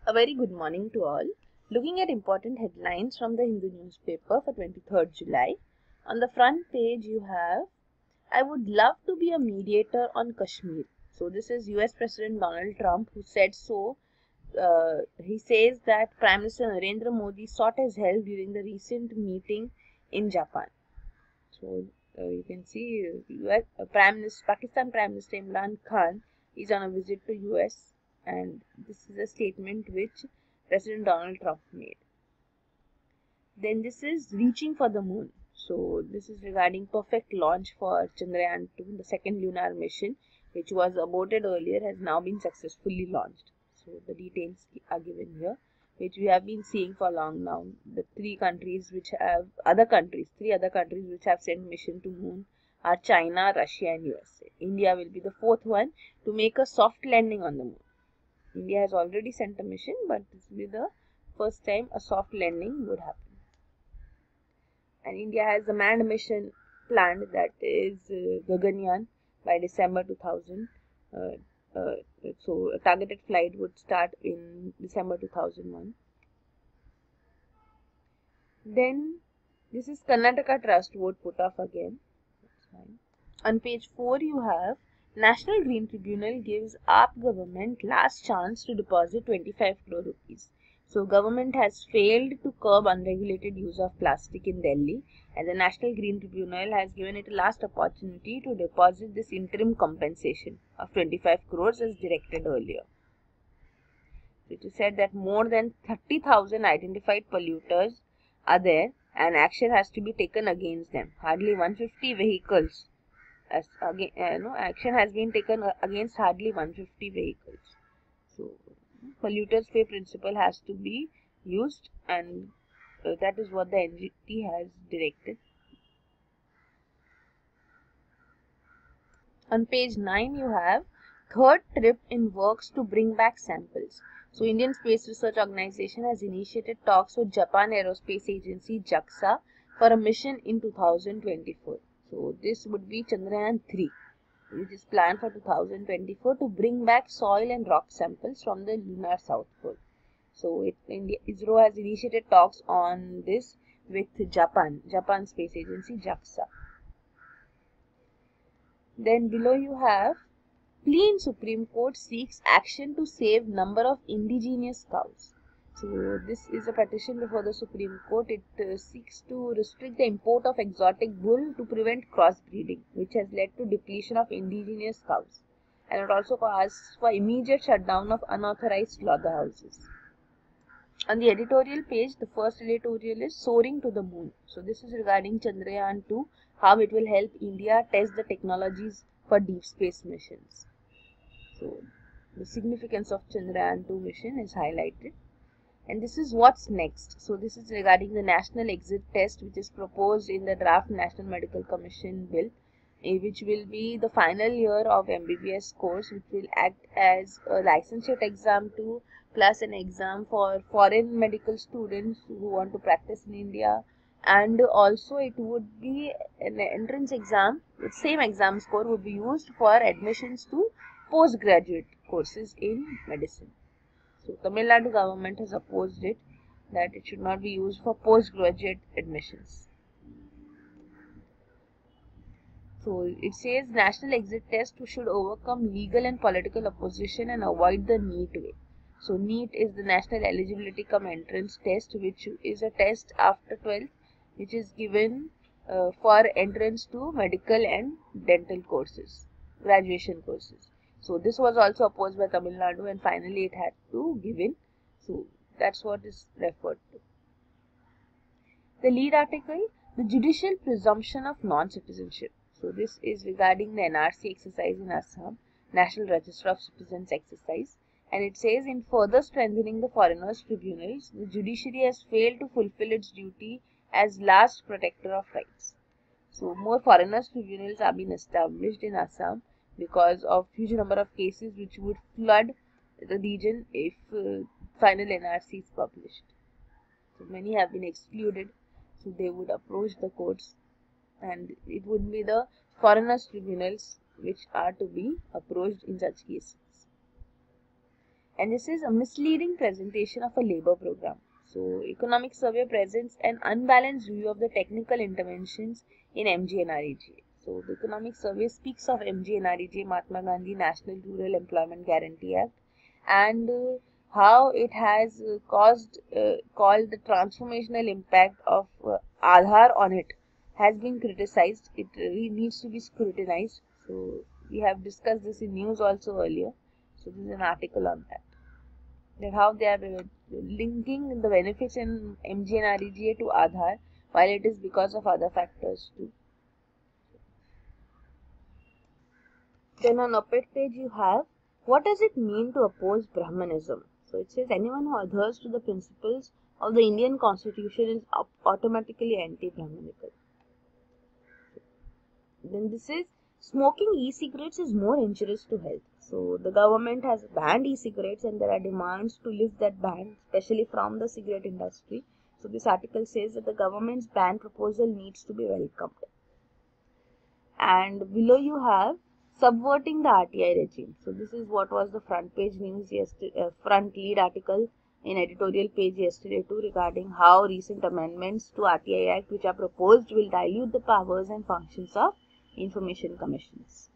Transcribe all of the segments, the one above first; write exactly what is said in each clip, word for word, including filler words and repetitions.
A very good morning to all. Looking at important headlines from the Hindu newspaper for twenty-third July. On the front page you have, I would love to be a mediator on Kashmir. So this is U S President Donald Trump who said so. Uh, he says that Prime Minister Narendra Modi sought his help during the recent meeting in Japan. So uh, you can see U S, uh, Prime Minister, Pakistan Prime Minister Imran Khan is on a visit to U S and this is a statement which President Donald Trump made. Then this is reaching for the moon. So this is regarding perfect launch for Chandrayaan two, the second lunar mission, which was aborted earlier, has now been successfully launched. So the details are given here, which we have been seeing for long now. The three countries which have other countries, three other countries which have sent mission to moon are China, Russia and U S A. India will be the fourth one to make a soft landing on the moon. India has already sent a mission, but this will be the first time a soft landing would happen. And India has a manned mission planned, that is uh, Gaganyaan, by December two thousand. Uh, uh, so a targeted flight would start in December two thousand one. Then this is Karnataka Trust vote put off again. That's fine. On page four you have National Green Tribunal gives A A P government last chance to deposit twenty-five crore rupees. So government has failed to curb unregulated use of plastic in Delhi, and the National Green Tribunal has given it a last opportunity to deposit this interim compensation of twenty-five crores as directed earlier. So it is said that more than thirty thousand identified polluters are there and action has to be taken against them. Hardly one hundred fifty vehicles. As again, uh, no, action has been taken against hardly one hundred fifty vehicles. So, polluters pay principle has to be used, and uh, that is what the N G T has directed. On page nine, you have third trip in works to bring back samples. So, Indian Space Research Organization has initiated talks with Japan Aerospace Agency JAXA for a mission in two thousand twenty-four. So this would be Chandrayaan three, which is planned for two thousand twenty-four to bring back soil and rock samples from the lunar south pole. So it, India, ISRO has initiated talks on this with Japan, Japan Space Agency JAXA. Then below you have plea in Supreme Court seeks action to save number of indigenous cows. So this is a petition before the Supreme Court. It uh, seeks to restrict the import of exotic bull to prevent crossbreeding, which has led to depletion of indigenous cows. And it also asks for immediate shutdown of unauthorized slaughterhouses. On the editorial page, the first editorial is Soaring to the Moon. So this is regarding Chandrayaan two, how it will help India test the technologies for deep space missions. So the significance of Chandrayaan two mission is highlighted. And this is what's next. So this is regarding the national exit test, which is proposed in the draft National Medical Commission bill, which will be the final year of M B B S course, which will act as a licensure exam two plus an exam for foreign medical students who want to practice in India, and also it would be an entrance exam. The same exam score would be used for admissions to postgraduate courses in medicine. So Tamil Nadu government has opposed it, that it should not be used for postgraduate admissions. So it says national exit test should overcome legal and political opposition and avoid the NEET way. So NEET is the National Eligibility Cum Entrance Test, which is a test after twelfth, which is given uh, for entrance to medical and dental courses, graduation courses. So this was also opposed by Tamil Nadu, and finally it had to give in. So that's what is referred to. The lead article, the judicial presumption of non-citizenship. So this is regarding the N R C exercise in Assam, National Register of Citizens exercise. And it says, in further strengthening the foreigners' tribunals, the judiciary has failed to fulfill its duty as last protector of rights. So more foreigners' tribunals have been established in Assam because of huge number of cases which would flood the region if uh, final N R C is published. So many have been excluded, so they would approach the courts, and it would be the foreigners' tribunals which are to be approached in such cases. And this is a misleading presentation of a labor program. So, economic survey presents an unbalanced view of the technical interventions in M G N R E G A. So, the economic survey speaks of M G N R E G A, Mahatma Gandhi National Rural Employment Guarantee Act, and uh, how it has uh, caused, uh, called the transformational impact of uh, Aadhaar on it has been criticized. It really needs to be scrutinized. So, we have discussed this in news also earlier. So, this is an article on that. That how they are uh, linking the benefits in M G N R E G A to Aadhaar, while it is because of other factors too. Then on op-ed page you have, what does it mean to oppose Brahmanism? So it says anyone who adheres to the principles of the Indian Constitution is automatically anti-Brahmanical. Then this is, smoking e-cigarettes is more injurious to health. So the government has banned e-cigarettes and there are demands to lift that ban, especially from the cigarette industry. So this article says that the government's ban proposal needs to be welcomed. And below you have subverting the R T I regime. So this is what was the front page news yesterday, uh, front lead article in editorial page yesterday too, regarding how recent amendments to R T I Act which are proposed will dilute the powers and functions of information commissions.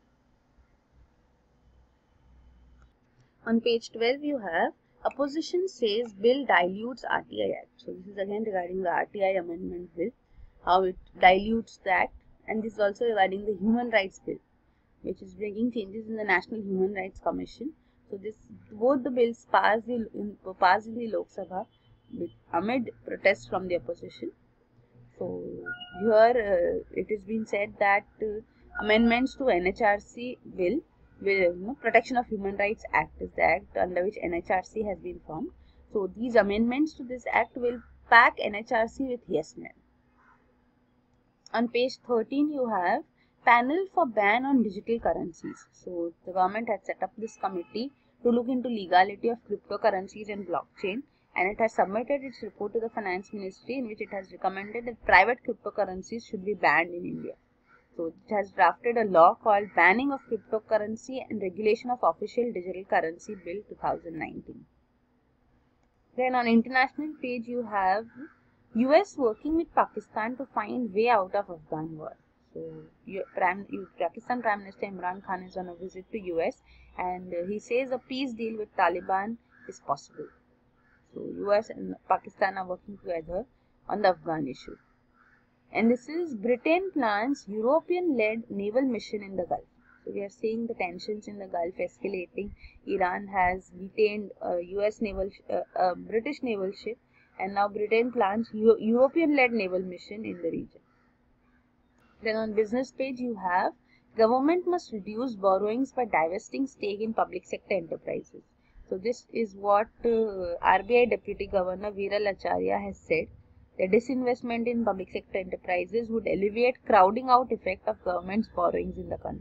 On page twelve you have, opposition says bill dilutes R T I Act. So this is again regarding the R T I amendment bill, how it dilutes the act, and this is also regarding the human rights bill, which is bringing changes in the National Human Rights Commission. So this both the bills passed in, passed in the Lok Sabha amid protests from the opposition. So here uh, it has been said that uh, amendments to N H R C bill, will, you know, Protection of Human Rights Act is the act under which N H R C has been formed. So these amendments to this act will pack N H R C with yes men. On page thirteen you have panel for ban on digital currencies. So the government had set up this committee to look into legality of cryptocurrencies and blockchain, and it has submitted its report to the Finance Ministry, in which it has recommended that private cryptocurrencies should be banned in India. So it has drafted a law called Banning of Cryptocurrency and Regulation of Official Digital Currency Bill two thousand nineteen. Then on international page you have U S working with Pakistan to find way out of Afghan war. So you, Prime, you, Pakistan Prime Minister Imran Khan is on a visit to U S and uh, he says a peace deal with Taliban is possible. So U S and Pakistan are working together on the Afghan issue. And this is Britain plans European-led naval mission in the Gulf. So we are seeing the tensions in the Gulf escalating. Iran has detained a U S naval, uh, a British naval ship, and now Britain plans Euro European-led naval mission in the region. Then on business page you have, government must reduce borrowings by divesting stake in public sector enterprises. So this is what uh, R B I Deputy Governor Viral Acharya has said. The disinvestment in public sector enterprises would alleviate crowding out effect of government's borrowings in the country.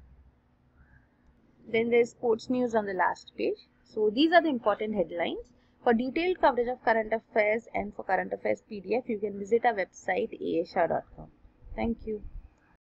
Then there is sports news on the last page. So these are the important headlines. For detailed coverage of current affairs and for current affairs P D F, you can visit our website a s shah dot com. Thank you.